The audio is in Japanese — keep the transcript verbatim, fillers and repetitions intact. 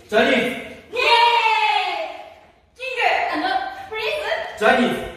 ジャニーズ、 イエーイ。キング&プリンスジャニーズ